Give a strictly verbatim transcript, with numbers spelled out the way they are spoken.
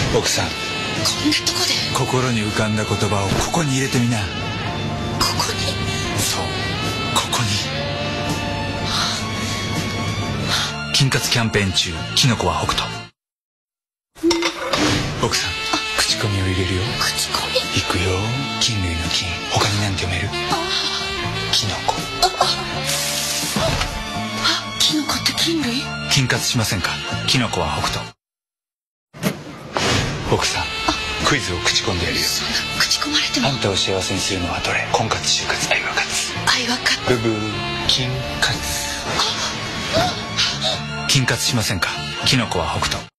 奥さん、 こんなとこで。 心に浮かんだ言葉をここに入れてみな。 ここに。 そう、ここに。菌活キャンペーン中、キノコは北斗。奥さん、口コミを入れるよ。 口コミ。 いくよ。菌類の菌、他に何て読める？キノコ。 あ、キノコって菌類？ 菌活しませんか？キノコは北斗。奥さん、クイズを口コんでやるよ。 そんな口コまれても。 あんたを幸せにするのはどれ？婚活、就活、愛は勝つ。 愛は勝つ。 ブブー、菌活。菌活しませんか？キノコは北斗。